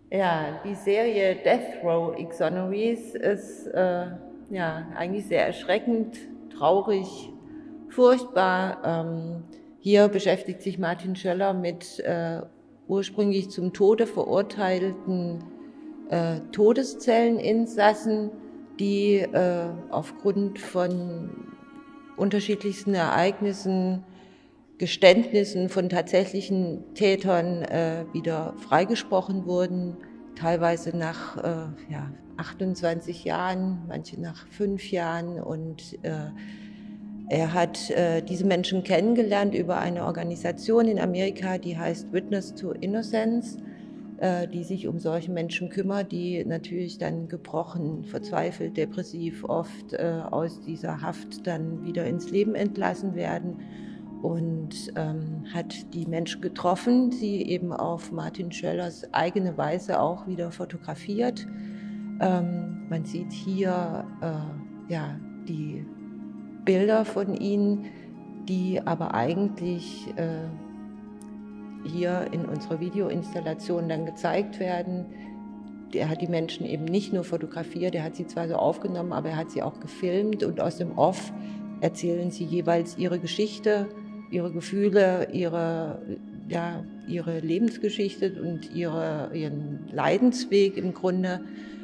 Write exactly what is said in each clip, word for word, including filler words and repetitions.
Ja, die Serie Death Row Exonerees ist äh, ja, eigentlich sehr erschreckend, traurig, furchtbar. Ähm, hier beschäftigt sich Martin Schöller mit äh, ursprünglich zum Tode verurteilten äh, Todeszelleninsassen, die äh, aufgrund von unterschiedlichsten Ereignissen, Geständnissen von tatsächlichen Tätern äh, wieder freigesprochen wurden, teilweise nach äh, ja, achtundzwanzig Jahren, manche nach fünf Jahren. Und äh, er hat äh, diese Menschen kennengelernt über eine Organisation in Amerika, die heißt Witness to Innocence, äh, die sich um solche Menschen kümmert, die natürlich dann gebrochen, verzweifelt, depressiv oft äh, aus dieser Haft dann wieder ins Leben entlassen werden. Und ähm, hat die Menschen getroffen, sie eben auf Martin Schöllers eigene Weise auch wieder fotografiert. Ähm, man sieht hier äh, ja, die Bilder von ihnen, die aber eigentlich äh, hier in unserer Videoinstallation dann gezeigt werden. Er hat die Menschen eben nicht nur fotografiert, er hat sie zwar so aufgenommen, aber er hat sie auch gefilmt, und aus dem Off erzählen sie jeweils ihre Geschichte, ihre Gefühle, ihre, ja, ihre Lebensgeschichte und ihre, ihren Leidensweg im Grunde.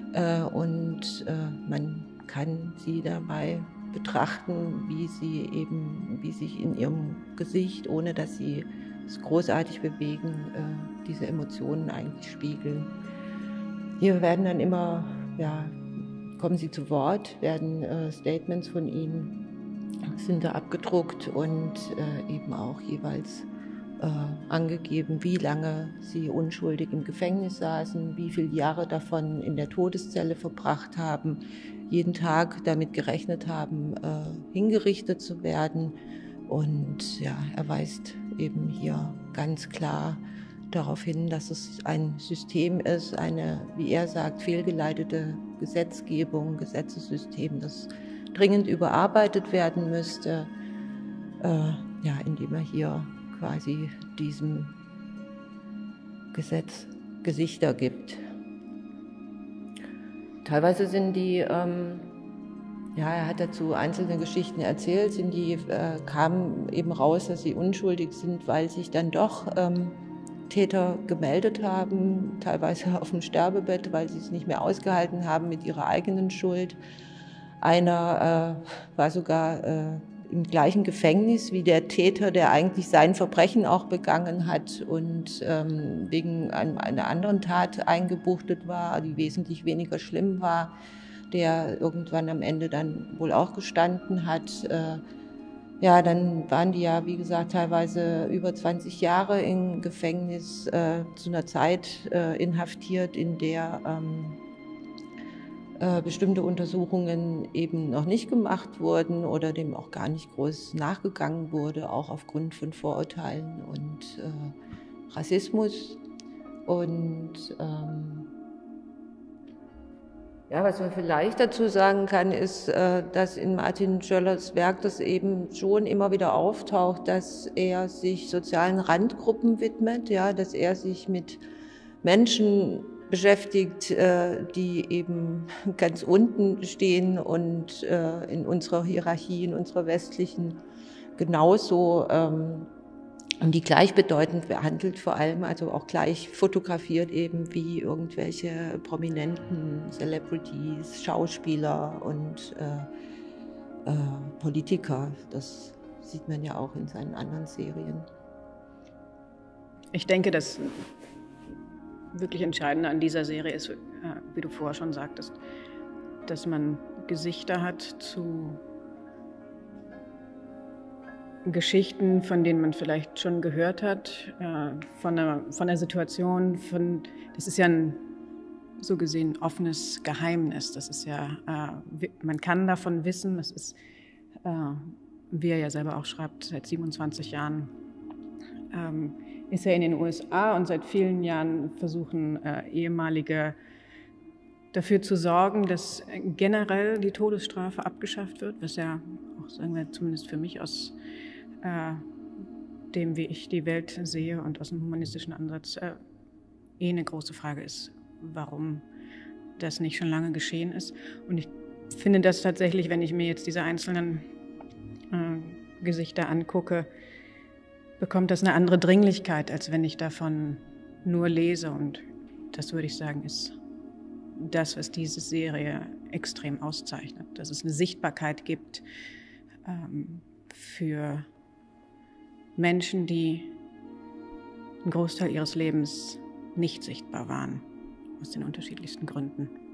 Und man kann sie dabei betrachten, wie sie eben, wie sich in ihrem Gesicht, ohne dass sie es großartig bewegen, diese Emotionen eigentlich spiegeln. Hier werden dann immer, ja, kommen sie zu Wort, werden äh, Statements von ihnen sind da abgedruckt und äh, eben auch jeweils äh, angegeben, wie lange sie unschuldig im Gefängnis saßen, wie viele Jahre davon in der Todeszelle verbracht haben, jeden Tag damit gerechnet haben, äh, hingerichtet zu werden. Und ja, er weist eben hier ganz klar darauf hin, dass es ein System ist, eine, wie er sagt, fehlgeleitete Gesetzgebung, Gesetzessystem, das dringend überarbeitet werden müsste, äh, ja, indem er hier quasi diesem Gesetz Gesichter gibt. Teilweise sind die, ähm, ja, er hat dazu einzelne Geschichten erzählt, sind die, äh, kamen eben raus, dass sie unschuldig sind, weil sich dann doch ähm, Täter gemeldet haben, teilweise auf dem Sterbebett, weil sie es nicht mehr ausgehalten haben mit ihrer eigenen Schuld. Einer äh, war sogar äh, im gleichen Gefängnis wie der Täter, der eigentlich sein Verbrechen auch begangen hat und ähm, wegen einem, einer anderen Tat eingebuchtet war, die wesentlich weniger schlimm war, der irgendwann am Ende dann wohl auch gestanden hat. Äh, Ja, dann waren die ja, wie gesagt, teilweise über zwanzig Jahre im Gefängnis, äh, zu einer Zeit äh, inhaftiert, in der ähm, äh, bestimmte Untersuchungen eben noch nicht gemacht wurden oder dem auch gar nicht groß nachgegangen wurde, auch aufgrund von Vorurteilen und äh, Rassismus. Und ähm, ja, was man vielleicht dazu sagen kann, ist, dass in Martin Schöllers Werk das eben schon immer wieder auftaucht, dass er sich sozialen Randgruppen widmet, ja, dass er sich mit Menschen beschäftigt, die eben ganz unten stehen und in unserer Hierarchie, in unserer westlichen genauso ähm, und die gleichbedeutend behandelt, vor allem, also auch gleich fotografiert eben wie irgendwelche prominenten Celebrities, Schauspieler und äh, äh, Politiker. Das sieht man ja auch in seinen anderen Serien. Ich denke, das wirklich Entscheidende an dieser Serie ist, wie du vorher schon sagtest, dass man Gesichter hat zu Geschichten, von denen man vielleicht schon gehört hat, äh, von, der, von der Situation, von, das ist ja ein so gesehen offenes Geheimnis. Das ist ja, äh, man kann davon wissen, das ist, äh, wie er ja selber auch schreibt, seit siebenundzwanzig Jahren ähm, ist er in den U S A und seit vielen Jahren versuchen äh, ehemalige dafür zu sorgen, dass generell die Todesstrafe abgeschafft wird, was ja auch, sagen wir, zumindest für mich aus äh, dem, wie ich die Welt sehe und aus dem humanistischen Ansatz, äh, eh eine große Frage ist, warum das nicht schon lange geschehen ist. Und ich finde das tatsächlich, wenn ich mir jetzt diese einzelnen äh, Gesichter angucke, bekommt das eine andere Dringlichkeit, als wenn ich davon nur lese. Und das, würde ich sagen, ist das, was diese Serie extrem auszeichnet. Dass es eine Sichtbarkeit gibt ähm, für Menschen, die einen Großteil ihres Lebens nicht sichtbar waren, aus den unterschiedlichsten Gründen.